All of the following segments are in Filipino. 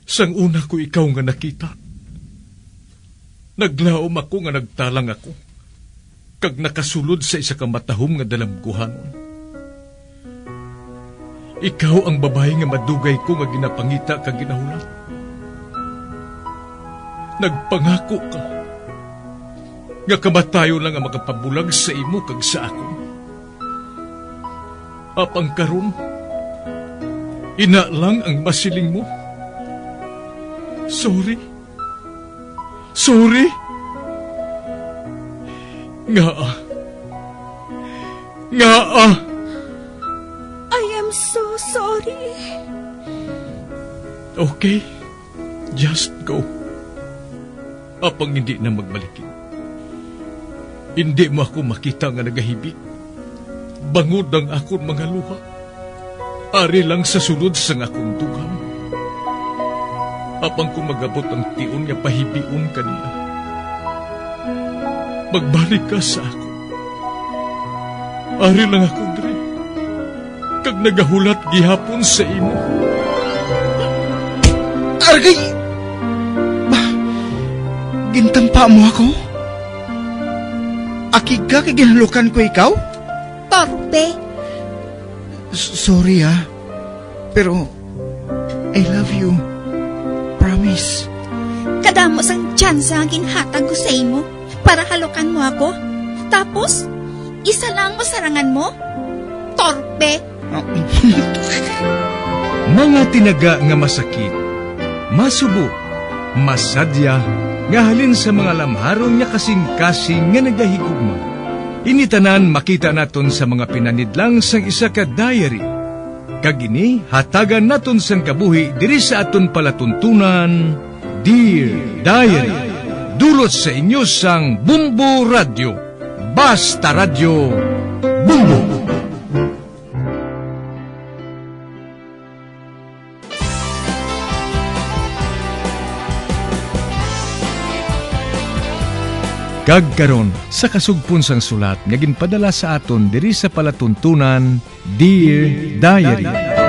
Sang una ko ikaw nga nakita. Naglaom ako nga nagtalang ako. Kag nakasulod sa isa ka matahom nga dalamguhanon. Ikaw ang babae nga madugay ko nga ginapangita kag ginahulat. Nagpangako ka nga kamatayo lang ang makapabulag sa imo kag sa ako. Apang karon, ina lang ang masiling mo. Sorry. Sorry. Nga. I am so sorry. Okay, just go. Apang hindi na magbalikin. Hindi mo ako makita nga nagahibik. Bangod ang akong mga luha. Ari lang sa sulod sa akong dughang. Apang kung magabot ang tion nga pahibiun kanila. Magbalik ka sa ako. Ari lang ako, Dre. Kag nagahulat gihapon sa imo. Argay! Gintampa mo ako? Akiga kay ginalukan ko ikaw? Torpe. Sorry pero I love you. Promise. Kadamo sang tsansa ang ginhatag ko sa imo para halukan mo ako. Tapos, isa lang masarangan mo? Torpe. Mga tinaga nga masakit, masubo, masadya, nga halin sa mga lamharon nga kasing-kasing nga nagahigugma. Initanan makita naton sa mga pinanidlang sang isa ka diary. Kagini hatagan naton sang kabuhi diri sa aton palatuntunan, Dear Diary. Dulot sa inyo sang Bumbo Radio. Basta Radio Bumbo. Kagkaron sa kasugpon sang sulat nga ginpadala sa aton diri sa palatuntunan, Dear Diary.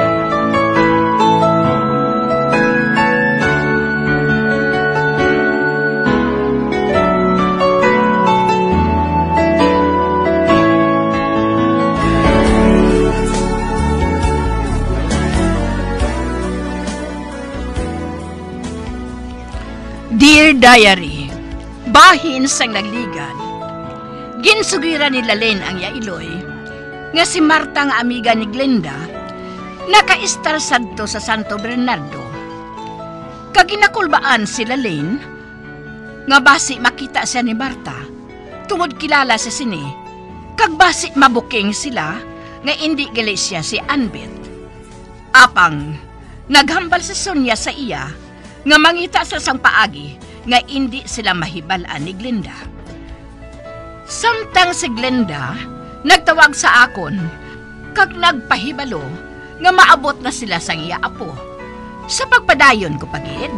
Dear Diary, bahin sang nagligan. Ginsugira ni Lalen ang yailoy, nga si Marta nga amiga ni Glenda, nakaistar sadto sa Santo Bernardo. Kaginakulbaan si Lalen, nga basi makita siya ni Marta, tungod kilala sa sini, kag basi mabuking sila, nga indi gali siya si Anbet. Apang, naghambal si Sonia sa iya, nga mangita sa sang paagi, nga hindi sila mahibalaan ni Glenda. Samtang si Glenda nagtawag sa akon kag nagpahibalo nga maabot na sila sang iya apo. Sa pagpadayon ko pagid.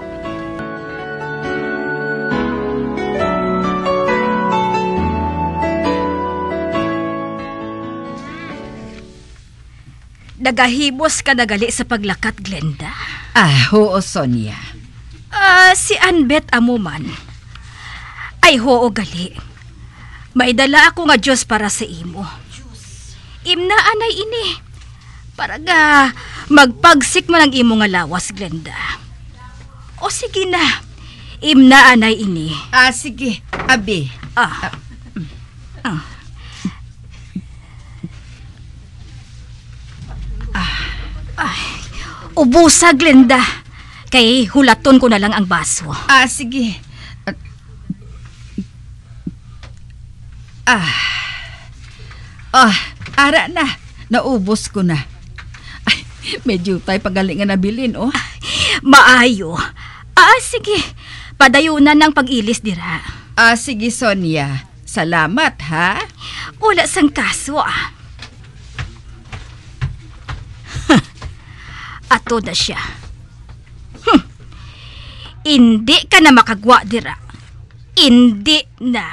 Nagahibos ka nagali sa paglakat, Glenda? Oo, Sonia. Si Anbet amuman. Ay, hoo gali. May dala ako nga Diyos para sa imo. Imnaan ay ini. Para nga magpagsik man ang imo nga lawas, Glenda. O sige na. Imnaan ay ini. Sige, abi. Ubusa, Glenda. Kay hulaton ko na lang ang baso. Sige. Ara na. Naubos ko na. Ay, medyo tayo pagalingan na bilin, oh. Maayo. Sige. Padayunan ng pag-ilis dira. Sige, Sonia. Salamat, ha? Wala sang kaso, Ato na siya. Hindi ka na makagwa dira. Hindi na.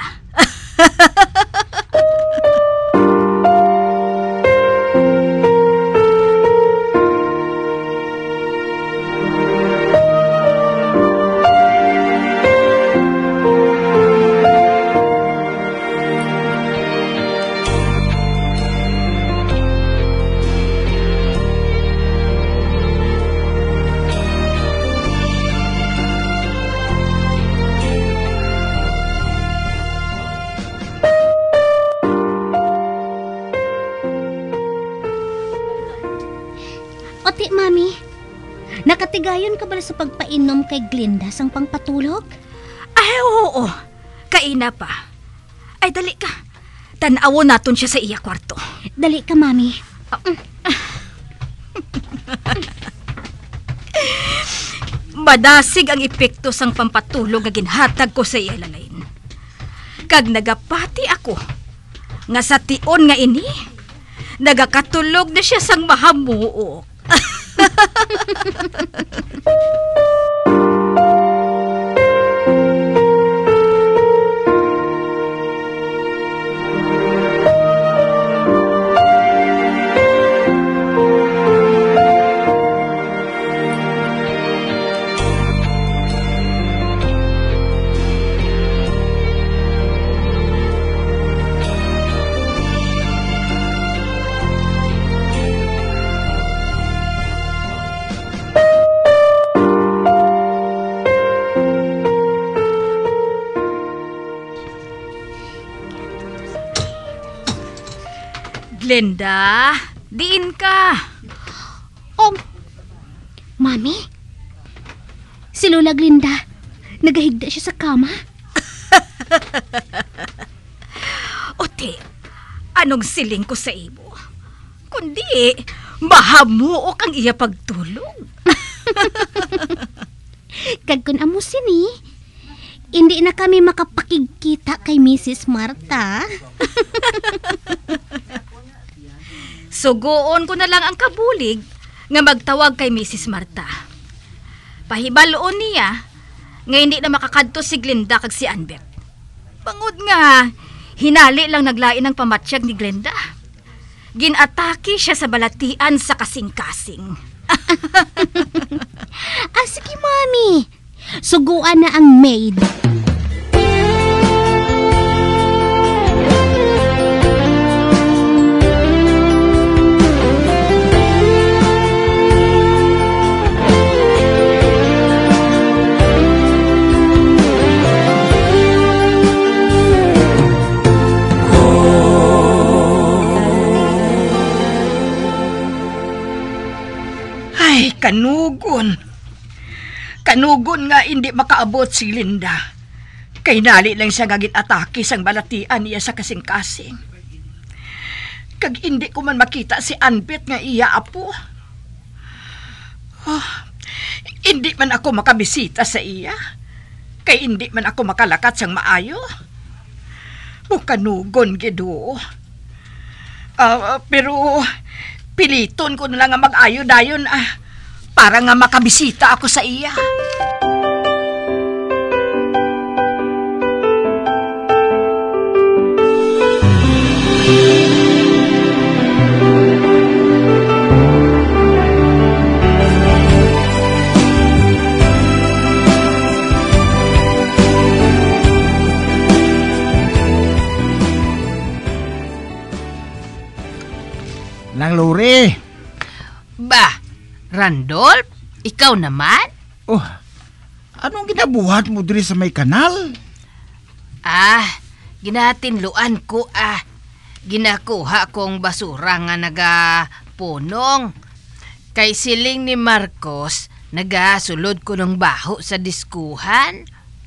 Mami, nakatigayon ka ba sa pagpainom kay Glenda sang pangpatulog? Ay, oo. Kaina pa. Ay, dali ka. Tanawon naton siya sa iya kwarto. Dali ka, Mami. Madasig ang epekto sang pampatulog nga ginhatag ko sa iya lalain. Kag nagapati ako nga sa tion nga ini, nagakatulog na siya sang mahamuo. Glenda, diin ka. Oh, Mami, si Lola Glenda, nagahigda siya sa kama. Ote, anong siling ko sa imo? Kundi, mahamuok ang iya pagtulog. Kag kun amo sini, hindi na kami makapakigkita kay Mrs. Marta. Sugoon ko na lang ang kabulig nga magtawag kay Mrs. Marta. Pahibaloon niya nga hindi na makakadto si Glenda kag si Anbet. Bangod nga, hinali lang naglain ng pamatsyag ni Glenda. Ginatake siya sa balatian sa kasing-kasing. Sige, Mami. Suguan na ang maid. Kanugon nga hindi makaabot si Linda. Kay nali lang siya ngagit atake sang balatian niya sa kasing-kasing. Kag hindi ko man makita si Anbet nga iya apo. Hindi man ako makabisita sa iya. Kay hindi man ako makalakat sang maayo. Kanugon gido. Pero piliton ko na lang nga mag-ayo dayon para nga makabisita ako sa iya. Nang Lore. Bah, Randolph, ikaw naman? Oh, anong ginabuhat mo diri sa may kanal? Ginatinluan ko Ginakuha kong basura nga nagapunong. Kay siling ni Marcos, nagasulod ko ng baho sa diskuhan.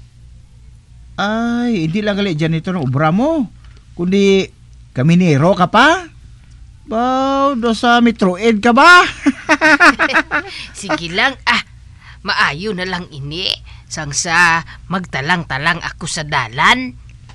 Ay, hindi lang gali dyan ito ng obra mo. Kundi kaminero ka pa? Baw, do sa Metro Ed ka ba? Sige lang, maayo na lang ini. Sangsa magtalang-talang ako sa dalan.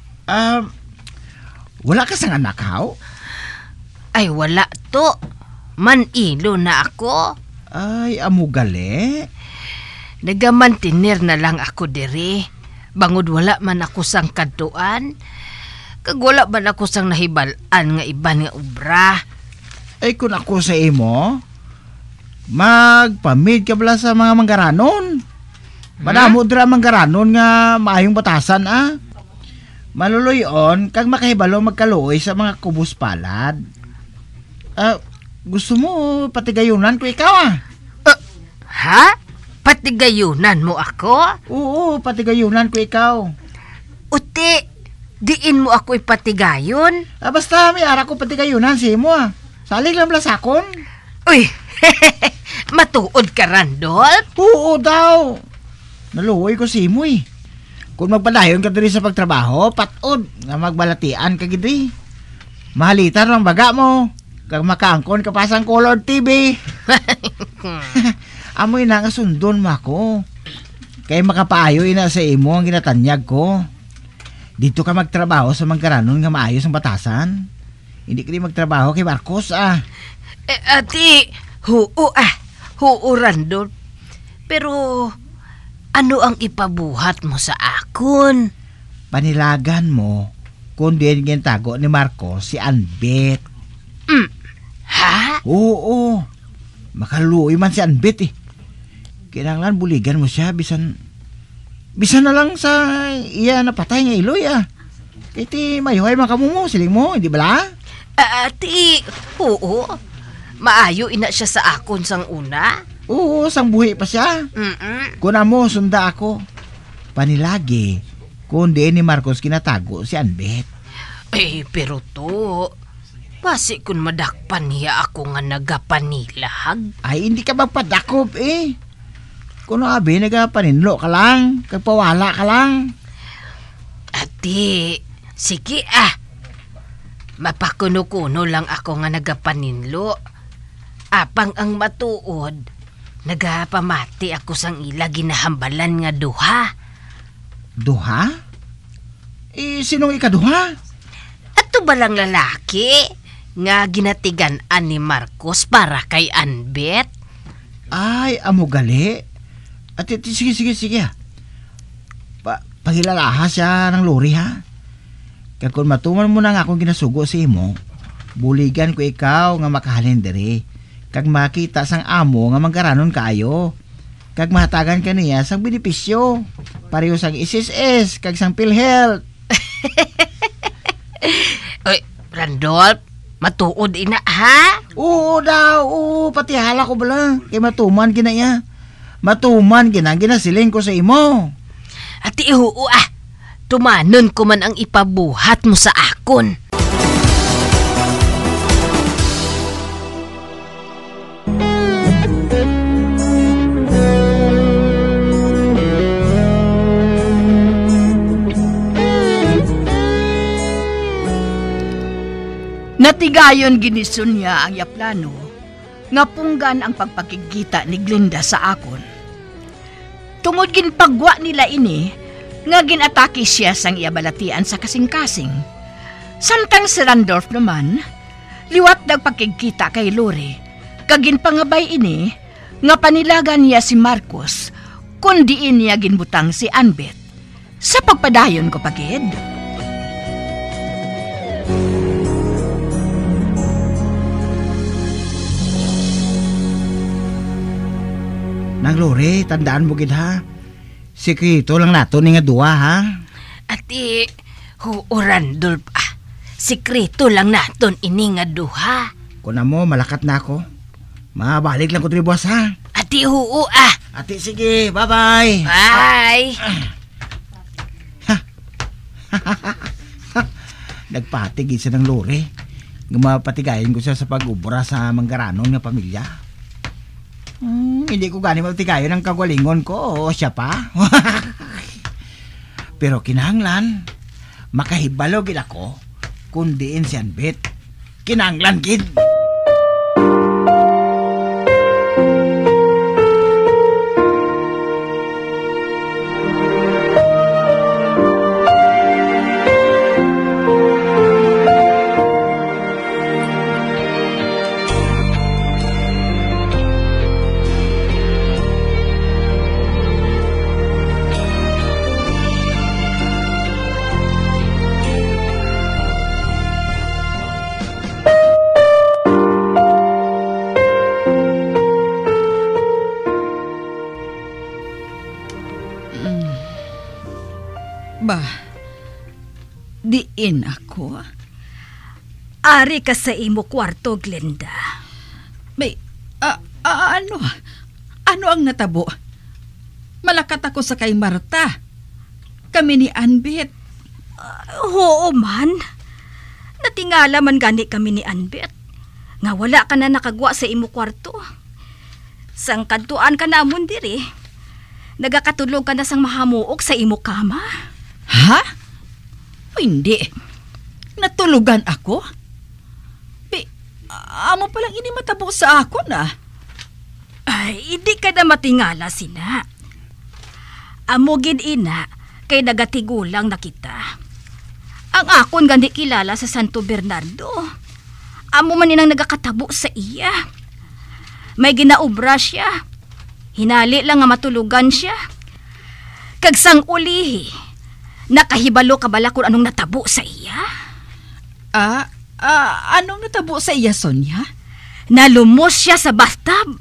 Wala ka sang anak, haw? Ay, wala to. Manilo na ako. Ay, amo gali. Nagamantinir na lang ako diri. Bangod wala man ako sang kadtuan. Kag wala man ako sang nahibalan nga iban nga obra. Ay, kung ako sa imo, magpamid ka bala sa mga manggaranon. Madamo dira manggaranon nga maayong batasan, Maluloyon, kag makahibalo magkaluoy sa mga kubos palad. Gusto mo patigayunan ko ikaw, Ha? Patigayunan mo ako? Oo, patigayunan ko ikaw. Uti, diin mo ako ipatigayon? Basta may ara ko patigayunan si mo, Salig lang blasakon. Uy, Matuod ka, Randolph? Oo daw. Naluoy ko si mo eh. Kung magpadayon ka diri sa pagtrabaho, patod nga magbalatian ka gidri. Mahalitan ang baga mo. Kag makaangkon ka pa sang colored TV. Amoy na nga sundon mo ako. Kaya makapaayo ina sa imo ang ginatanyag ko. Dito ka magtrabaho sa Manggaranon nga maayos ang batasan. Hindi ka rin magtrabaho kay Marcos Ati, huo Randolph. Pero ano ang ipabuhat mo sa akon? Panilagan mo kung din gintago ni Marcos si Anbet. Ha? Oo. Makaluoy man si Anbet eh. Kinanglan buligan mo siya bisan na lang sa iya napatay nga iloy Kaya ti mayuhay makamumo siling mo, hindi bala? Ati, oo. Maayo ina siya sa akon sang una. Oo, sang buhi pa siya. Kung mo, sunda ako. Panilagi, kung di ni Marcos kinatago si Anbet. Pero to, basi kung madakpan niya ako nga nagapanilag. Ay, hindi ka magpadakop Kung abi, nagapaninlo ka lang, kagpawala ka lang. Ati, sige Mapakuno-kuno lang ako nga nagapaninlo. Apang ang matuod, nagapamati ako sang ila ginahambalan nga duha. Duha? Sinong ikaduha? Ato ba lang lalaki nga ginatigan-an ni Marcos para kay Anbet? Ay, amo gali. At sige. Pagilalaha siya ng lori Kaya kung matuman mo na nga akong ginasugo sa imo, buligan ko ikaw nga makahalin diri. Kag makita sang amo nga Manggaranon kayo. Kag mahatagan ka niya sang benepisyo. Pareho sang SSS, kag sang PhilHealth. Oy, Randolph, matuod ina ha? Oo daw, pati hala ko bala. Kay matuman kinaya. Matuman ginasiling ko sa imo. Ati huo tumanon ko man ang ipabuhat mo sa akon. Natigayon ginison niya ang yaplano nga punggan ang pagpakikita ni Glenda sa akon. Tungod ginpagwa nila ini nga ginatake siya sang iabalatian sa kasing-kasing. Samtang si Randolph naman, liwat nagpakikita kay Lori, kagin pangabay ini nga panilagan niya si Marcos kundi niya ginbutang si Anbet. Sa pagpadayon ko pagid. Nang Lori, tandaan mo gid Sikreto lang nato ni nga duwa Ati, Randolph sikreto lang naton ini nga duha. Kung mo, malakat na ako. Mabalik lang ko tribwas Ati, Ati, sige, bye-bye. Bye. Nagpatigid siya ng Lori. Gumapatigayin ko siya sa pag-ubra sa Manggaranon nga pamilya. Hindi ko gani magtigayon ng kagalingon ko siya pa. Pero kinahanglan makahibalo gid ako kung diin si Anbet. Kinahanglan gid. Diin ako? Ari ka sa imo kwarto, Glenda. May, ano? Ano ang natabo? Malakat ako sa kay Marta. Kami ni Anbet. Oo man. Natingala man gani kami ni Anbet. Nga wala ka na nakagwa sa imo kwarto. Sang kantuan ka namon diri. Nagakatulog ka na sang mahamuok sa imo kama? Ha? Hindi. Natulugan ako? Amo palang ini matabo sa ako na. Ay, hindi ka na matingala sina. Amo gid ina, kay nagatigulang na kita. Ang akon gandi kilala sa Santo Bernardo. Amo man inang nagakatabo sa iya. May ginaobra siya. Hinali lang nga matulugan siya. Kag sang ulihi, nakahibalo ka bala kung anong natabo sa iya? Anong natabo sa iya, Sonia? Nalumos siya sa bathtub.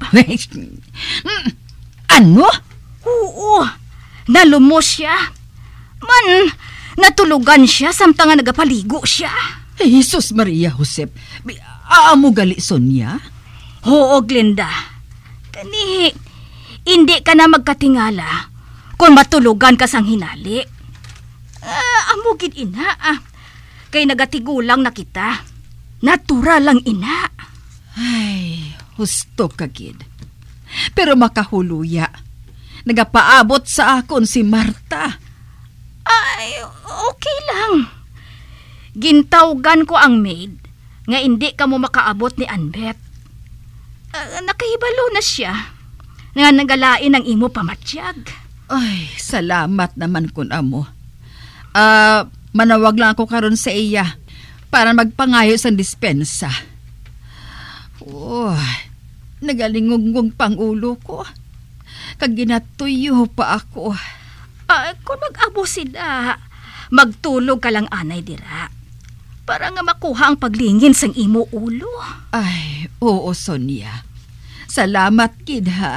Ano? Oo, nalumos siya. Man, natulugan siya samtang nga nagapaligo siya. Jesus Maria Josep, aamo gali, Sonia? Oo, Glenda. Kani, hindi ka na magkatingala kung matulugan ka sang hinali. Amugid ina, kay nagatigulang na kita. Natural lang ina. Ay, husto ka, kid. Pero makahuluya. Nagapaabot sa akon si Marta. Ay, okay lang. Gintawgan ko ang maid nga hindi ka mo makaabot ni Anbet. Nakahibalo na siya nga nagalain ang imo pamatyag. Ay, salamat naman kun amo. Manawag lang ako karon sa iya para magpangayo sa dispensa. Nagalingungong pang ulo ko. Kag ginatuyo pa ako. Kung mag-abo sila, magtulog ka lang anay dira. Para nga makuha ang paglingin sang imo ulo. Ay, oo, Sonia. Salamat, kid, ha?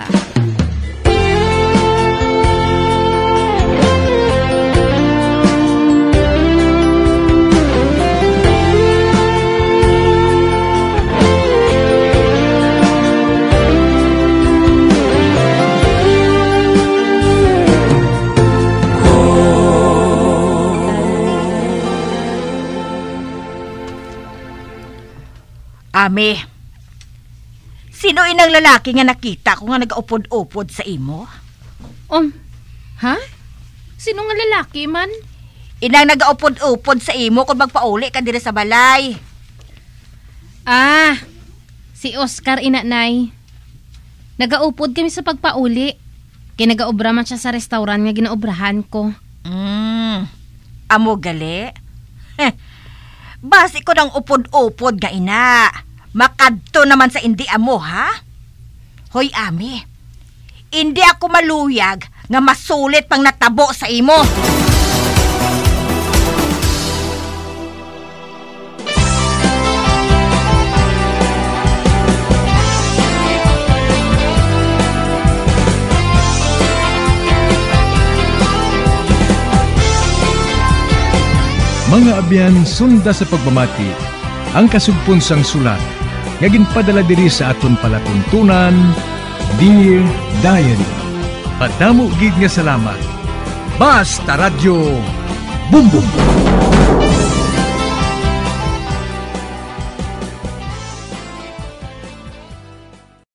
Ame, sino inang lalaki nga nakita ko nga nag-upod-upod sa imo? Ha? Sino nga lalaki man? Inang nag-upod-upod sa imo kung magpauli ka dire sa balay. Si Oscar, inanay. Nagaupod kami sa pagpauli. Kaya nagaobra man siya sa restaurant nga ginaobrahan ko. Amo gali? Basi ko ng upod-upod nga ina. Makadto naman sa indi amo, ha? Hoy, Ami. Hindi ako maluyag nga masulit pang natabo sa imo. Mga abyan, sunda sa pagmamati ang kasugpon sang sulat nga ginpadala diri sa aton palatuntunan, Dear Diary. Padamo gid nga salamat. Basta Radyo Bumbum.